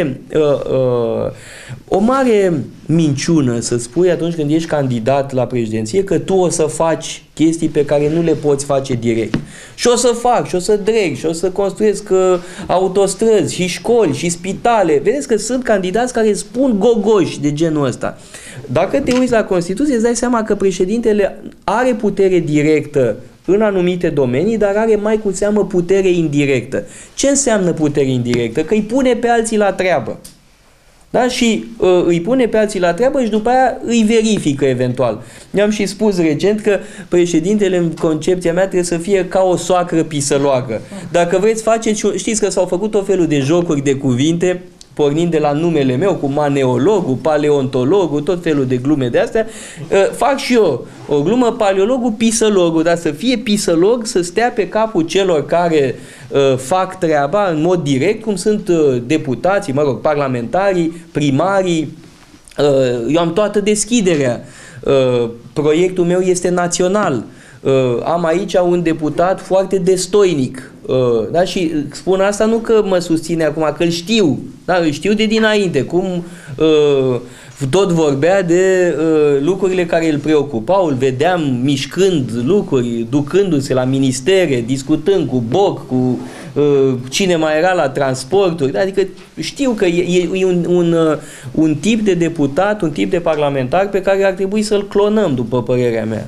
o mare minciună să spui atunci când ești candidat la președinție că tu o să faci chestii pe care nu le poți face direct. Și o să fac, și o să dreg, și o să construiesc autostrăzi, și școli, și spitale. Vedeți că sunt candidați care spun gogoși de genul ăsta. Dacă te uiți la Constituție, îți dai seama că președintele are putere directă în anumite domenii, dar are mai cu seamă putere indirectă. Ce înseamnă putere indirectă? Că îi pune pe alții la treabă. Da? Și îi pune pe alții la treabă și după aia îi verifică eventual. I-am și spus recent că președintele, în concepția mea, trebuie să fie ca o soacră pisăloagă. Dacă vreți, faceți, știți că s-au făcut o felul de jocuri de cuvinte, pornind de la numele meu, cu maneologul, paleontologul, tot felul de glume de astea, fac și eu o glumă, paleologul, pisălogul, dar să fie pisălog, să stea pe capul celor care fac treaba în mod direct, cum sunt deputații, parlamentarii, primarii. Eu am toată deschiderea. Proiectul meu este național. Am aici un deputat foarte destoinic. Da? Și spun asta nu că mă susține acum, că îl știu. Da? Îl știu de dinainte, cum tot vorbea de lucrurile care îl preocupau, îl vedeam mișcând lucruri, ducându-se la ministere, discutând cu Boc, cu cine mai era la transporturi. Da? Adică știu că e un tip de deputat, un tip de parlamentar pe care ar trebui să-l clonăm, după părerea mea.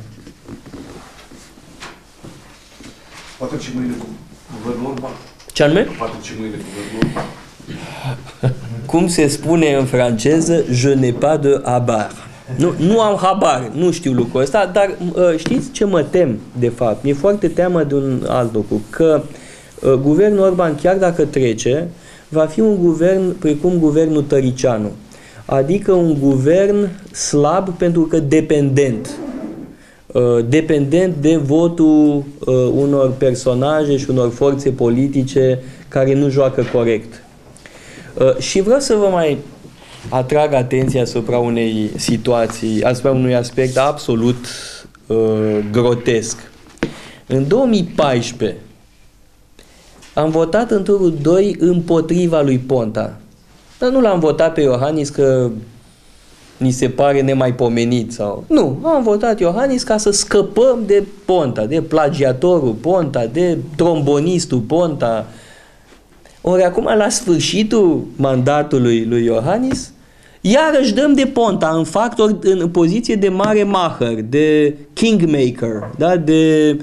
Poate și mâine cu guvernul Orban. Ce anume? Poate și mâine cu guvernul Orban. Cum se spune în franceză, je n'ai pas de habar. Nu am habar, nu știu lucrul ăsta, dar știți ce mă tem, de fapt? Mi-e foarte teamă de un alt lucru, că guvernul Orban, chiar dacă trece, va fi un guvern precum guvernul Tăricianu. Adică un guvern slab pentru că dependent. Dependent de votul unor personaje și unor forțe politice care nu joacă corect. Și vreau să vă mai atrag atenția asupra unei situații, asupra unui aspect absolut grotesc. În 2014 am votat în turul 2 împotriva lui Ponta. Dar nu l-am votat pe Iohannis că ni se pare nemaipomenit sau... Nu, am votat Iohannis ca să scăpăm de Ponta, de plagiatorul Ponta, de trombonistul Ponta. Ori acum, la sfârșitul mandatului lui Iohannis, iarăși dăm de Ponta în poziție de mare macher, de kingmaker, da? De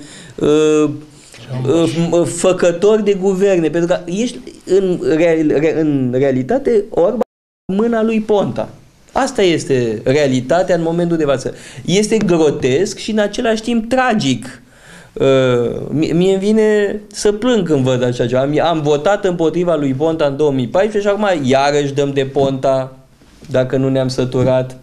făcător de guverne, pentru că ești în realitate Orban mâna lui Ponta. Asta este realitatea în momentul de față. Este grotesc și în același timp tragic. Mie îmi vine să plâng când văd așa ceva. Am votat împotriva lui Ponta în 2014 și acum iarăși dăm de Ponta dacă nu ne-am săturat.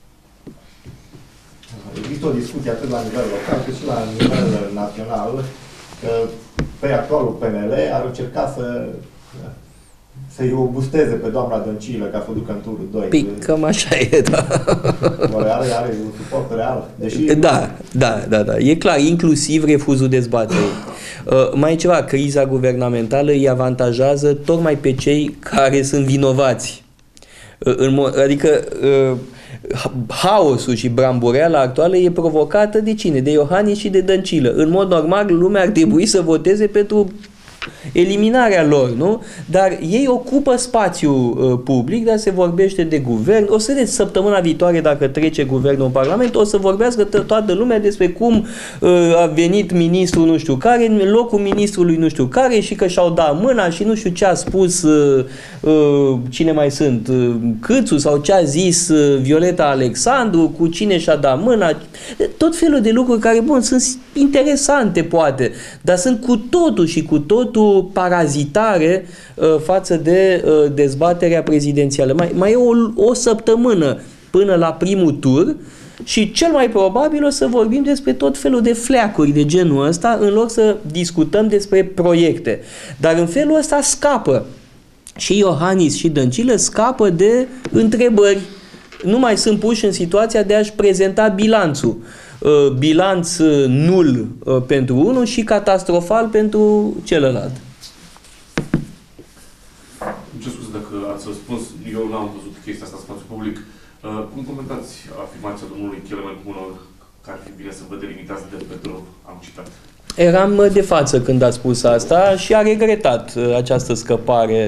Există o discuție atât la nivel local cât și la nivel național că pe actualul PNL ar încerca să-i robusteze pe doamna Dăncilă ca să o ducă în turul 2. Păi, cam așa e, da. Are un suport real. Deși... Da. E clar, inclusiv refuzul dezbaterii. Mai e ceva, criza guvernamentală îi avantajează tocmai pe cei care sunt vinovați. Adică haosul și brambureala actuală e provocată de cine? De Iohannis și de Dăncilă. În mod normal, lumea ar trebui să voteze pentru eliminarea lor, nu? Dar ei ocupă spațiu public, dar se vorbește de guvern. O să vedeți săptămâna viitoare, dacă trece guvernul în Parlament, o să vorbească toată lumea despre cum a venit ministrul nu știu care în locul ministrului nu știu care și că și-au dat mâna și nu știu ce a spus cine mai sunt, Câțu sau ce a zis Violeta Alexandru, cu cine și-a dat mâna, tot felul de lucruri care, bun, sunt interesante poate, dar sunt cu totul și cu totul parazitare față de dezbaterea prezidențială. Mai e o săptămână până la primul tur și cel mai probabil o să vorbim despre tot felul de fleacuri de genul ăsta în loc să discutăm despre proiecte. Dar în felul ăsta scapă și Iohannis și Dăncilă scapă de întrebări. Nu mai sunt puși în situația de a-și prezenta bilanțul. bilanț nul pentru unul și catastrofal pentru celălalt. Îmi cer scuze dacă ați răspuns, eu n-am văzut chestia asta în spațiu public. Cum comentați afirmația domnului Kelemen Hunor că ar fi bine să vă delimitați de Petrov? Am citat. Eram de față când a spus asta și a regretat această scăpare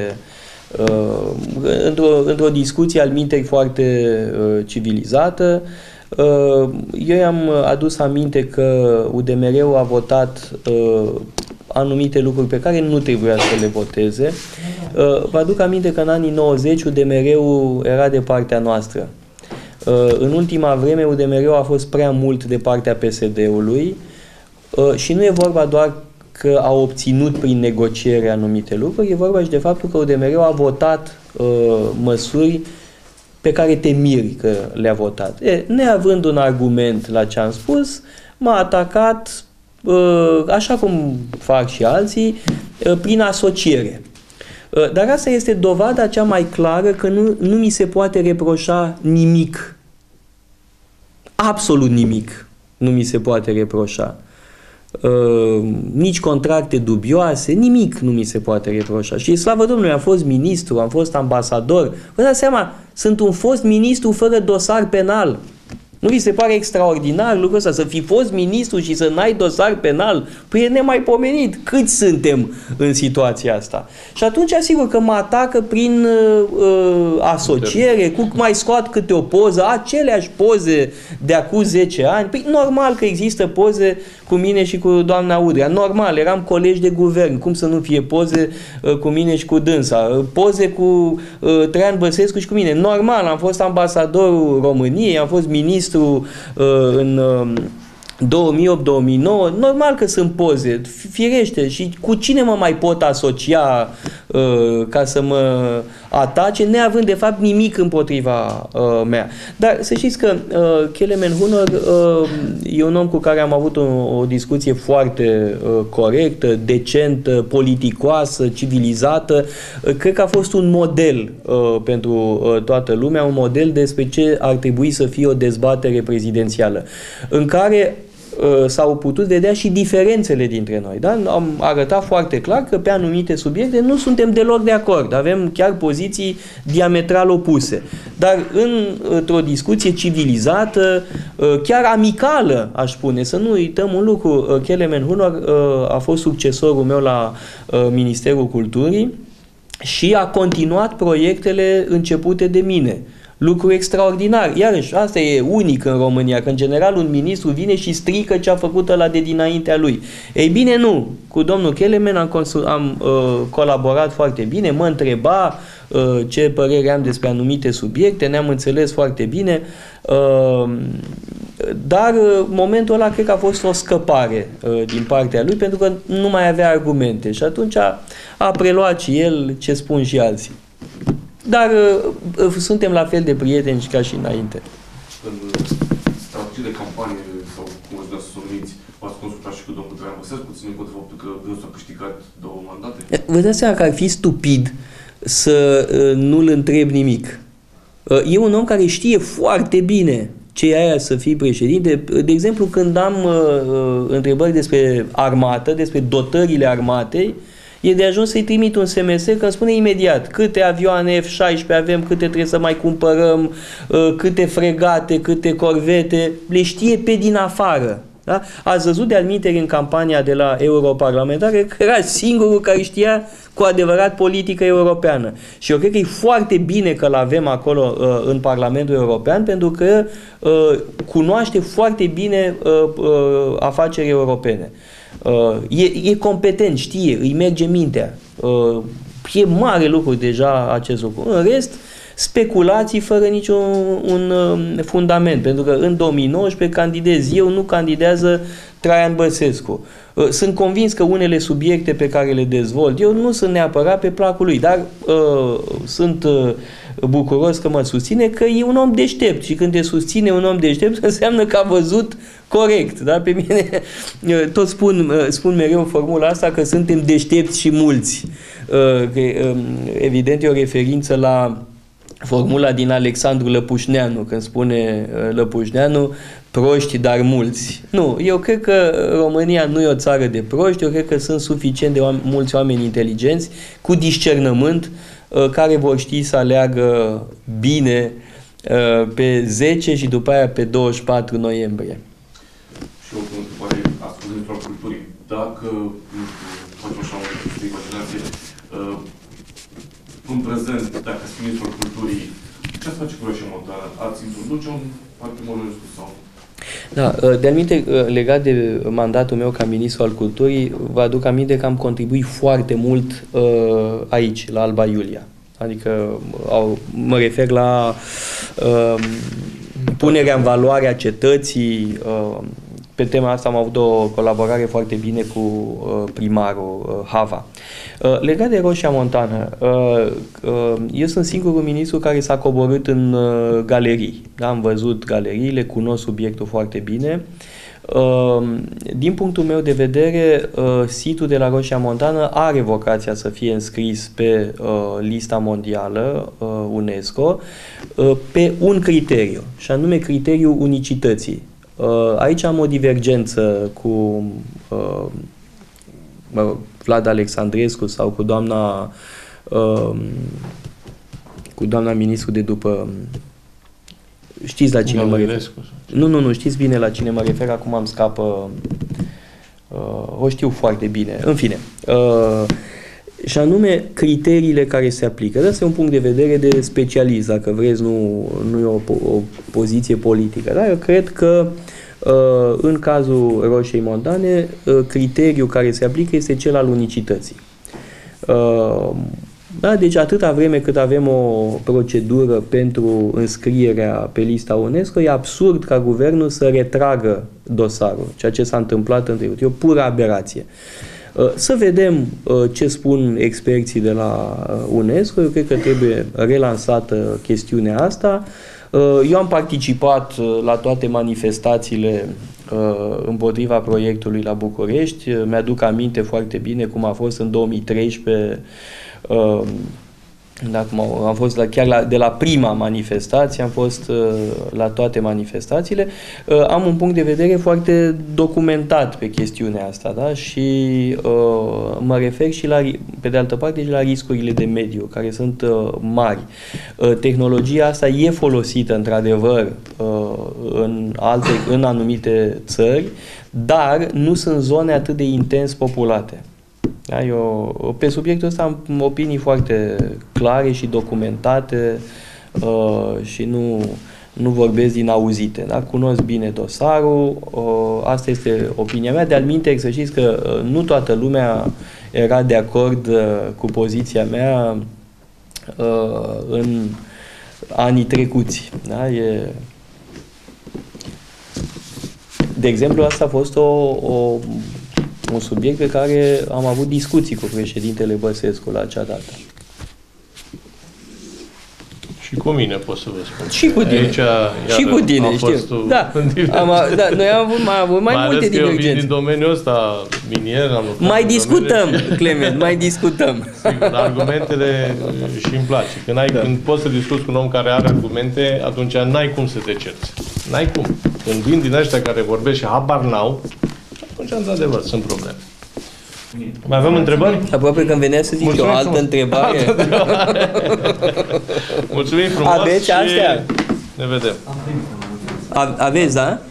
într-o discuție al minteri foarte civilizată. Eu i-am adus aminte că UDMR-ul a votat anumite lucruri pe care nu trebuia să le voteze. Vă aduc aminte că în anii 90 UDMR-ul era de partea noastră. În ultima vreme UDMR-ul a fost prea mult de partea PSD-ului și nu e vorba doar că a obținut prin negociere anumite lucruri, e vorba și de faptul că UDMR-ul a votat măsuri pe care te miri că le-a votat. Neavând un argument la ce am spus, m-a atacat, așa cum fac și alții, prin asociere. Dar asta este dovada cea mai clară că nu mi se poate reproșa nimic. Absolut nimic nu mi se poate reproșa. Nici contracte dubioase, nimic nu mi se poate reproșa. Și slavă Domnului, am fost ministru, am fost ambasador. Vă dați seama, sunt un fost ministru fără dosar penal. Nu vi se pare extraordinar lucrul ăsta? Să fi fost ministru și să n-ai dosar penal? Păi e nemaipomenit. Câți suntem în situația asta? Și atunci, asigur că mă atacă prin asociere, cu mai scoat câte o poză, aceleași poze de acum 10 ani. Păi normal că există poze cu mine și cu doamna Udrea. Normal, eram colegi de guvern. Cum să nu fie poze cu mine și cu dânsa? Poze cu Traian Băsescu și cu mine. Normal, am fost ambasadorul României, am fost ministru în 2008-2009, normal că sunt poze, firește, și cu cine mă mai pot asocia ca să mă atace, neavând de fapt nimic împotriva mea. Dar să știți că Kelemen Hunor e un om cu care am avut o discuție foarte corectă, decentă, politicoasă, civilizată. Cred că a fost un model pentru toată lumea, un model despre ce ar trebui să fie o dezbatere prezidențială, în care s-au putut vedea și diferențele dintre noi. Da? Am arătat foarte clar că pe anumite subiecte nu suntem deloc de acord. Avem chiar poziții diametral opuse. Dar într-o discuție civilizată, chiar amicală, aș spune, să nu uităm un lucru, Kelemen Hunor a fost succesorul meu la Ministerul Culturii și a continuat proiectele începute de mine. Lucru extraordinar. Iarăși, asta e unic în România, că în general un ministru vine și strică ce a făcut ăla de dinaintea lui. Ei bine, nu. Cu domnul Kelemen am colaborat foarte bine, mă întreba ce părere am despre anumite subiecte, ne-am înțeles foarte bine, dar momentul ăla cred că a fost o scăpare din partea lui, pentru că nu mai avea argumente și atunci a preluat și el ce spun și alții. Dar suntem la fel de prieteni ca și înainte. În strategii de campanie, sau cum ați vrea să o numiți, v-ați consultat și cu domnul Traian Băsescu, ținând cont de faptul că dânsul a câștigat 2 mandate? Vă dați seama că ar fi stupid să nu-l întreb nimic. E un om care știe foarte bine ce e aia să fii președinte. De exemplu, când am întrebări despre armată, despre dotările armatei, e de ajuns să-i trimit un SMS că îmi spune imediat câte avioane F-16 avem, câte trebuie să mai cumpărăm, câte fregate, câte corvete, le știe pe din afară. Da? Ați văzut de-al minteri în campania de la europarlamentare că era singurul care știa cu adevărat politică europeană. Și eu cred că e foarte bine că l-avem acolo în Parlamentul European, pentru că cunoaște foarte bine afaceri europene. E competent, știe, îi merge mintea. E mare lucru deja acest lucru. În rest, speculații fără niciun fundament, pentru că în 2019 candidez eu, nu candidează Traian Băsescu. Sunt convins că unele subiecte pe care le dezvolt eu nu sunt neapărat pe placul lui, dar sunt bucuros că mă susține, că e un om deștept și când te susține un om deștept înseamnă că a văzut corect. Da? Pe mine tot spun mereu formula asta că suntem deștepți și mulți. Evident e o referință la formula din Alexandru Lăpușneanu, când spune Lăpușneanu, proști, dar mulți. Nu, eu cred că România nu e o țară de proști, eu cred că sunt suficient de mulți oameni inteligenți, cu discernământ, care vor ști să aleagă bine pe 10 și după aia pe 24 noiembrie. Și o întrebare, ascultător al culturii. Dacă, nu știu, facem așa o imaginație, în prezent, dacă ați fi ministrul culturii, ce ați face cu Roșia Montană? Ați introduce un patrimoniu sau? Da, de aminte, legat de mandatul meu ca ministru al culturii, vă aduc aminte că am contribuit foarte mult aici, la Alba Iulia. Adică mă refer la punerea în valoare a cetății. Pe tema asta am avut o colaborare foarte bine cu primarul Hava. Legat de Roșia Montană, eu sunt singurul ministru care s-a coborât în galerii. Da? Am văzut galeriile, cunosc subiectul foarte bine. Din punctul meu de vedere, situl de la Roșia Montană are vocația să fie înscris pe lista mondială UNESCO pe un criteriu, și anume criteriul unicității. Aici am o divergență cu Vlad Alexandrescu sau cu doamna ministru de după. Știți la cine mă refer? Nu, știți bine la cine mă refer, acum îmi scapă. O știu foarte bine. În fine. Și anume criteriile care se aplică. Asta e un punct de vedere de specialist, dacă vreți, nu e o poziție politică. Dar eu cred că în cazul Roșiei Montane, criteriul care se aplică este cel al unicității. Da, deci atâta vreme cât avem o procedură pentru înscrierea pe lista UNESCO, e absurd ca guvernul să retragă dosarul, ceea ce s-a întâmplat în trecut. E o pură aberație. Să vedem ce spun experții de la UNESCO. Eu cred că trebuie relansată chestiunea asta. Eu am participat la toate manifestațiile împotriva proiectului la București. Mi-aduc aminte foarte bine cum a fost în 2013. Am fost de la prima manifestație, am fost la toate manifestațiile. Am un punct de vedere foarte documentat pe chestiunea asta, da? Și mă refer și pe de altă parte și la riscurile de mediu, care sunt mari. Tehnologia asta e folosită într-adevăr în anumite țări, dar nu sunt zone atât de intens populate. Da, eu, pe subiectul ăsta am opinii foarte clare și documentate și nu vorbesc din auzite. Da? Cunosc bine dosarul, asta este opinia mea. De-al minte, să știți că nu toată lumea era de acord cu poziția mea în anii trecuți. Da? De exemplu, asta a fost un subiect pe care am avut discuții cu președintele Băsescu la acea dată. Și cu mine pot să vă spun. Și cu tine. Aici, și cu tine, știu. Da. Noi am avut mai multe divergențe. Eu vin din domeniul ăsta minier. Mai discutăm, Clement, mai discutăm. Sigur, argumentele și-mi place. Când poți să discuți cu un om care are argumente, atunci n-ai cum să te cerți. N-ai cum. Când vin din ăștia care vorbesc și habar n-au, atunci, într-adevăr, sunt probleme. Mai avem întrebări? Aproape când venea să zic o altă întrebare. Mulțumim frumos. Aveți astea? Ne vedem. Aveți, da?